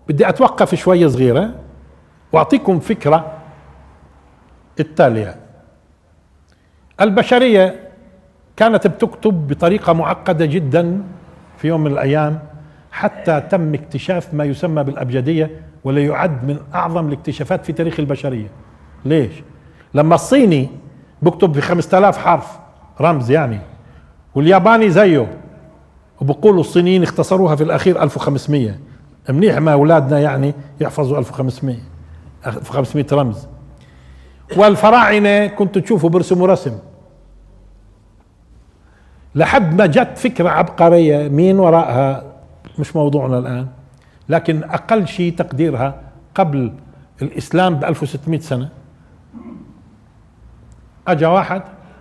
بدي اتوقف شوي صغيرة واعطيكم فكرة التالية. البشرية كانت بتكتب بطريقة معقدة جدا في يوم من الايام، حتى تم اكتشاف ما يسمى بالابجدية، ولا يعد من اعظم الاكتشافات في تاريخ البشرية. ليش؟ لما الصيني بكتب ب 5000 حرف رمز يعني، والياباني زيه، وبقولوا الصينيين اختصروها في الاخير 1500. منيح ما اولادنا يعني يحفظوا 1500 رمز. والفراعنة كنت تشوفوا برسموا رسم، لحد ما جت فكرة عبقرية مين وراءها مش موضوعنا الآن، لكن أقل شيء تقديرها قبل الإسلام ب 1600 سنة. أجا واحد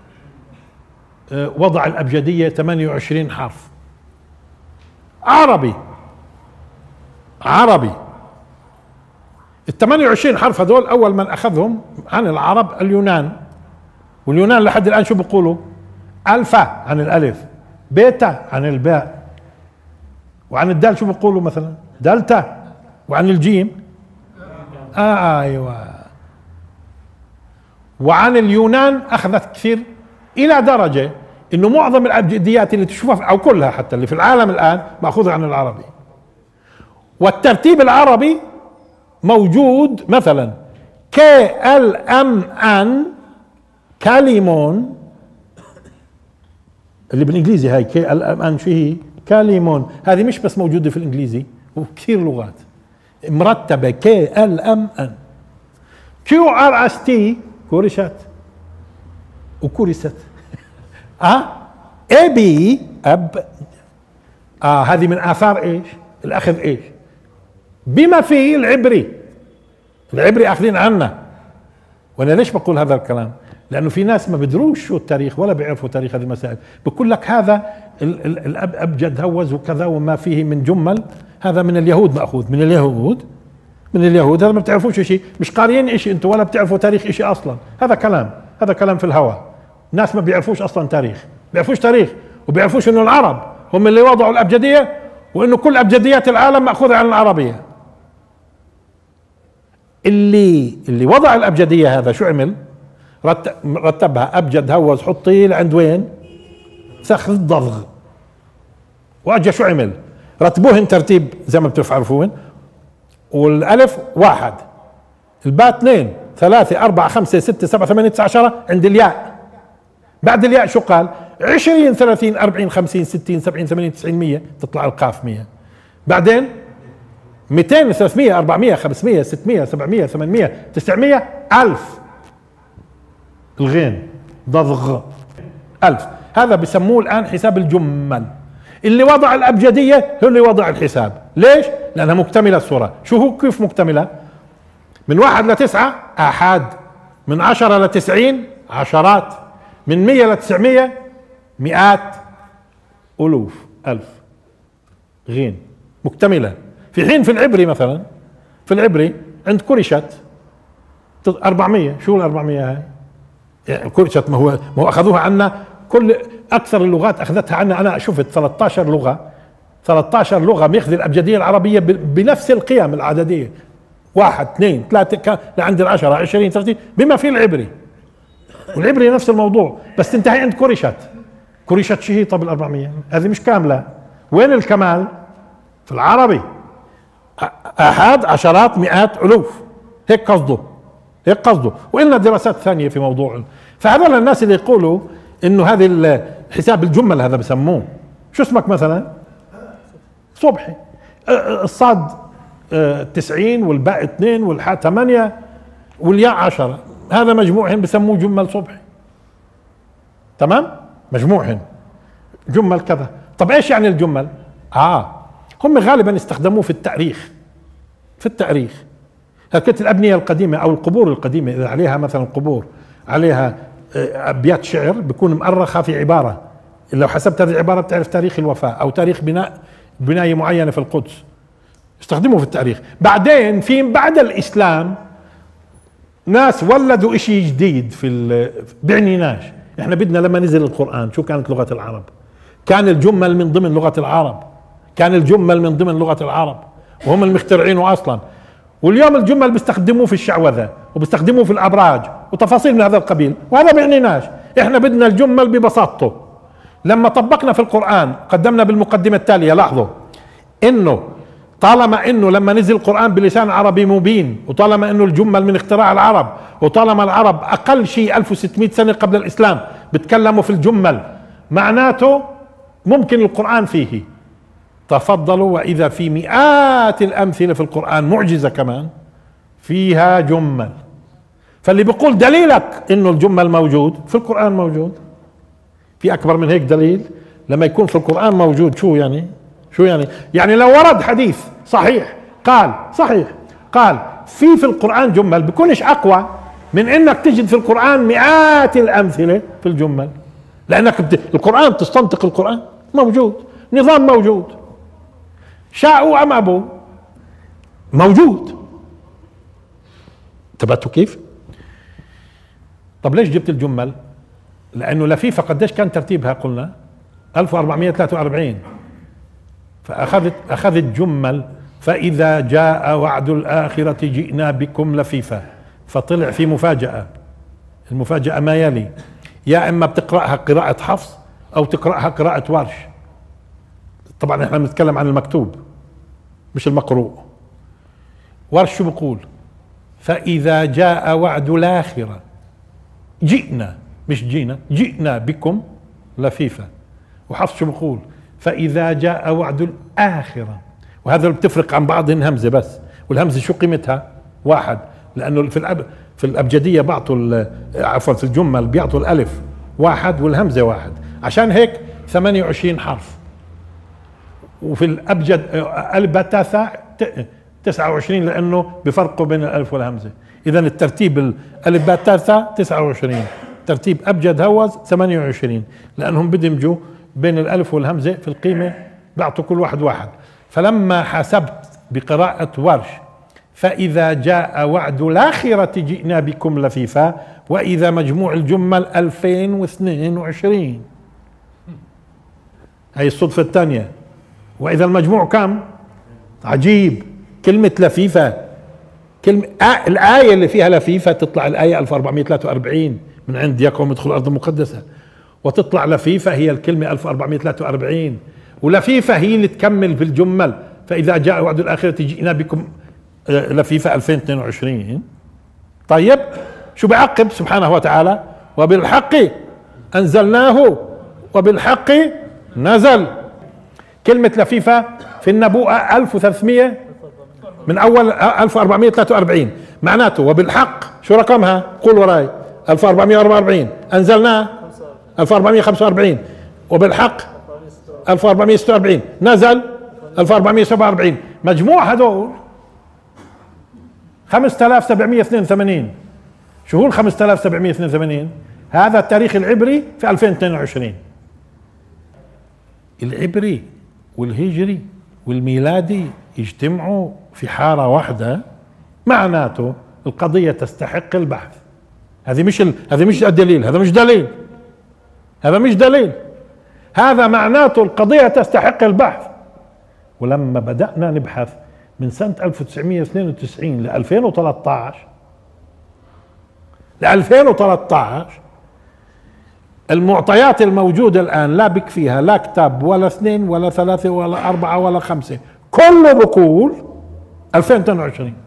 وضع الأبجدية 28 حرف عربي. ال 28 حرف هذول أول من أخذهم عن العرب اليونان، واليونان لحد الآن شو بيقولوا؟ ألفا عن الألف، بيتا عن الباء، وعن الدال شو بيقولوا مثلا؟ دلتا، وعن الجيم أيوة. وعن اليونان أخذت كثير، إلى درجة إنه معظم الأبجديات اللي تشوفها أو كلها حتى اللي في العالم الآن مأخوذة عن العربي. والترتيب العربي موجود مثلا KLMN كاليمون، اللي بالانجليزي هاي KLMN شو هي؟ كاليمون. هذه مش بس موجودة في الانجليزي وكثير لغات مرتبة KLMN. QRST كورشات وكورست. AB أب. هذه من آثار إيش؟ الأخذ إيش؟ بما فيه العبري أخذين عنا. وأنا ليش بقول هذا الكلام؟ لأنه في ناس ما بدروش شو التاريخ ولا بيعرفوا تاريخ هذه المسائل، بقول لك هذا الأبجد هوز وكذا وما فيه من جمل، هذا من اليهود مأخوذ، من اليهود. هذا ما بتعرفوش شيء، مش قاريين شيء انتم، ولا بتعرفوا تاريخ شيء أصلا. هذا كلام في الهواء. ناس ما بيعرفوش أصلا تاريخ، بيعرفوش تاريخ وبيعرفوش إنه العرب هم اللي وضعوا الأبجدية، وإنه كل أبجديات العالم مأخوذة عن العربية. اللي وضع الأبجدية هذا شو عمل؟ رتبها أبجد هوز حطي لعند وين؟ سخذ الضغ. وأجا شو عمل؟ رتبوهن ترتيب زي ما بتعرفون، والألف 1، الباء 2 3 4 5 6 7 8 9 10 عند الياء. بعد الياء شو قال؟ 20 30 40 50 60 70 80 90 100 تطلع القاف 100. بعدين 200 300 400 500 600 700 800 900 1000. الغين ضغ 1000. هذا بسموه الآن حساب الجمل. اللي وضع الأبجدية هو اللي وضع الحساب. ليش؟ لأنها مكتملة الصورة. شو هو كيف مكتملة؟ من 1 ل 9 آحاد، من 10 ل 90 عشرات، من 100 ل 900 مئات، ألوف، 1000. غين مكتملة. في حين في العبري مثلا، في العبري عند كرشت 400. شو ال 400 هاي؟ يعني كرشت ما هو أخذوها عنا، كل أكثر اللغات أخذتها عنا. أنا شفت 13 لغة ميخذ الأبجدية العربية بنفس القيم العددية، 1 2 3 لعند 10 20 30 بما في العبري. والعبري نفس الموضوع، بس تنتهي عند كرشت شو هي؟ طب ال 400 هذه مش كاملة. وين الكمال؟ في العربي آحاد عشرات مئات ألوف. هيك قصده. وإلنا دراسات ثانية في موضوع. فهذول الناس اللي يقولوا إنه هذه حساب الجمل هذا بسموه شو اسمك مثلا؟ صبحي. الصاد 90 والباء 2 والحاء 8 والياء 10، هذا مجموعهم بسموه جمل صبحي. تمام؟ مجموعهم جمل كذا. طب ايش يعني الجمل؟ هم غالبا استخدموه في التاريخ. هكذا الأبنية القديمة أو القبور القديمة إذا عليها مثلا قبور عليها أبيات شعر بيكون مؤرخة في عبارة، لو حسبت هذه العبارة بتعرف تاريخ الوفاة أو تاريخ بناية معينة في القدس. استخدموه في التاريخ. بعدين في بعد الإسلام ناس ولدوا إشي جديد بعنيناش. احنا بدنا لما نزل القرآن شو كانت لغة العرب؟ كان الجمل من ضمن لغة العرب. وهم المخترعينه اصلا. واليوم الجمل بيستخدموه في الشعوذه وبيستخدموه في الابراج وتفاصيل من هذا القبيل، وهذا بيعنيناش. احنا بدنا الجمل ببساطته. لما طبقنا في القرآن قدمنا بالمقدمة التالية، لاحظوا انه طالما انه لما نزل القرآن بلسان عربي مبين، وطالما انه الجمل من اختراع العرب، وطالما العرب اقل شيء 1600 سنة قبل الاسلام بتكلموا في الجمل، معناته ممكن القرآن فيه. تفضلوا، واذا في مئات الامثلة في القرآن معجزة كمان فيها جمل. فاللي بيقول دليلك انه الجمل موجود في القرآن موجود. في اكبر من هيك دليل؟ لما يكون في القرآن موجود شو يعني؟ شو يعني؟ يعني لو ورد حديث صحيح قال في القرآن جمل، بيكونش اقوى من انك تجد في القرآن مئات الامثلة في الجمل. لانك القرآن تستنطق، القرآن موجود، نظام موجود، شاءوا ام ابوا موجود. انتبهتوا كيف؟ طب ليش جبت الجمل؟ لانه لفيفة قديش كان ترتيبها؟ قلنا 1443. فاخذت جمل، فاذا جاء وعد الاخرة جئنا بكم لفيفة. فطلع في مفاجأة. المفاجأة ما يلي: يا اما بتقرأها قراءة حفص او تقرأها قراءة ورش. طبعا احنا بنتكلم عن المكتوب مش المقروء. ورش شو بقول؟ فاذا جاء وعد الاخرة جئنا، مش جينا، جئنا بكم لفيفة. وحفص شو بقول؟ فاذا جاء وعد الاخرة. وهذا اللي بتفرق عن بعضهن همزة بس، والهمزة شو قيمتها؟ واحد، لانه في الابجدية بعطوا عفوا في الجمل بيعطوا الالف واحد والهمزة واحد، عشان هيك 28 حرف. وفي الابجد الف باء تاء ثاء 29، لانه بفرقوا بين الالف والهمزة. اذا الترتيب الالف باء تاء ثاء 29، ترتيب ابجد هوز 28، لانهم بدمجوا بين الالف والهمزة في القيمة، بعطوا كل واحد واحد. فلما حسبت بقراءة ورش فإذا جاء وعد الآخرة جئنا بكم لفيفا، وإذا مجموع الجمل 2022. هاي الصدفة الثانية. وإذا المجموع كم؟ عجيب. كلمة لفيفة، كلمة الآية اللي فيها لفيفة تطلع الآية 1443 من عند يا قوم ادخلوا الأرض المقدسة، وتطلع لفيفة هي الكلمة 1443. ولفيفة هي اللي تكمل في الجمل، فإذا جاء وعد الآخرة جئنا بكم لفيفة 2022. طيب شو بعقب سبحانه وتعالى؟ وبالحق أنزلناه وبالحق نزل. كلمة لفيفة في النبوءة 1300 من أول 1443، معناته وبالحق شو رقمها؟ قول وراي. 1444 أنزلناه 1445، وبالحق 1446 نزل 1447. مجموع هذول 5782. شو هو ال 5782؟ هذا التاريخ العبري في 2022. العبري والهجري والميلادي يجتمعوا في حارة واحدة، معناته القضية تستحق البحث. هذا مش الدليل، هذا مش دليل، هذا معناته القضية تستحق البحث. ولما بدأنا نبحث من سنة 1992 ل 2013 المعطيات الموجودة الآن لا بك فيها لا كتاب ولا 2 ولا 3 ولا 4 ولا 5، كله بقول 2022.